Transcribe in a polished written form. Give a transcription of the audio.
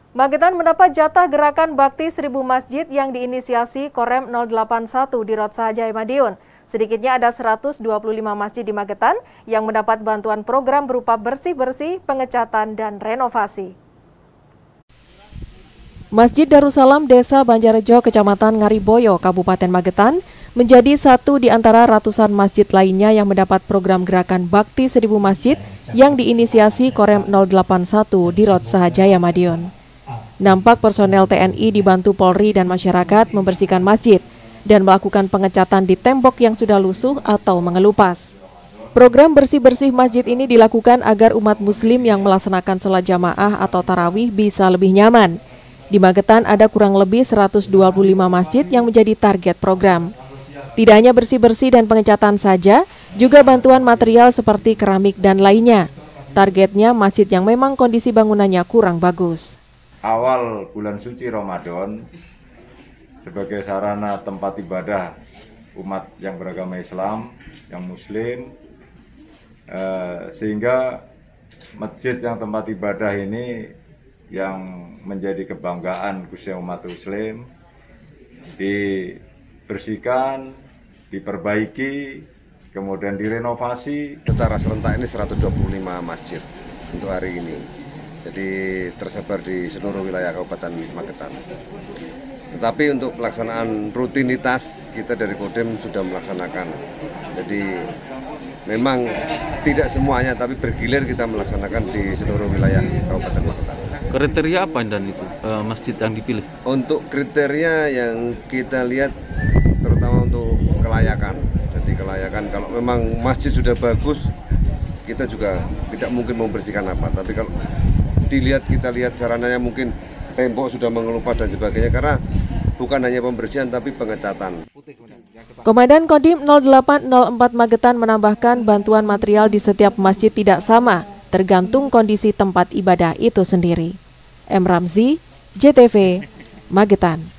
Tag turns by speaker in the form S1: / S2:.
S1: Magetan mendapat jatah gerakan bakti 1000 masjid yang diinisiasi Korem 081 di Rot Sahajaya Madiun. Sedikitnya ada 125 masjid di Magetan yang mendapat bantuan program berupa bersih-bersih, pengecatan, dan renovasi. Masjid Darussalam Desa Banjarejo, Kecamatan Ngariboyo, Kabupaten Magetan, menjadi satu di antara ratusan masjid lainnya yang mendapat program gerakan bakti 1000 masjid yang diinisiasi Korem 081 di Rot Sahajaya Madiun. Nampak personel TNI dibantu Polri dan masyarakat membersihkan masjid dan melakukan pengecatan di tembok yang sudah lusuh atau mengelupas. Program bersih-bersih masjid ini dilakukan agar umat muslim yang melaksanakan sholat jamaah atau tarawih bisa lebih nyaman. Di Magetan ada kurang lebih 125 masjid yang menjadi target program. Tidak hanya bersih-bersih dan pengecatan saja, juga bantuan material seperti keramik dan lainnya. Targetnya masjid yang memang kondisi bangunannya kurang bagus.
S2: Awal bulan suci Ramadan sebagai sarana tempat ibadah umat yang beragama Islam, yang Muslim, sehingga masjid yang tempat ibadah ini yang menjadi kebanggaan khususnya umat Muslim dibersihkan, diperbaiki, kemudian direnovasi.
S3: Secara serentak ini 125 masjid untuk hari ini. Jadi tersebar di seluruh wilayah Kabupaten Magetan. Tetapi untuk pelaksanaan rutinitas kita dari Kodem sudah melaksanakan. Jadi memang tidak semuanya, tapi bergilir kita melaksanakan di seluruh wilayah Kabupaten Magetan.
S4: Kriteria apa dan itu masjid yang dipilih?
S3: Untuk kriteria yang kita lihat terutama untuk kelayakan. Jadi kelayakan kalau memang masjid sudah bagus, kita juga tidak mungkin membersihkan apa. Tapi kalau kita lihat sarananya mungkin tembok sudah mengelupas dan sebagainya, karena bukan hanya pembersihan tapi pengecatan.
S1: Komandan Kodim 0804 Magetan menambahkan bantuan material di setiap masjid tidak sama, tergantung kondisi tempat ibadah itu sendiri. M. Ramzi, JTV, Magetan.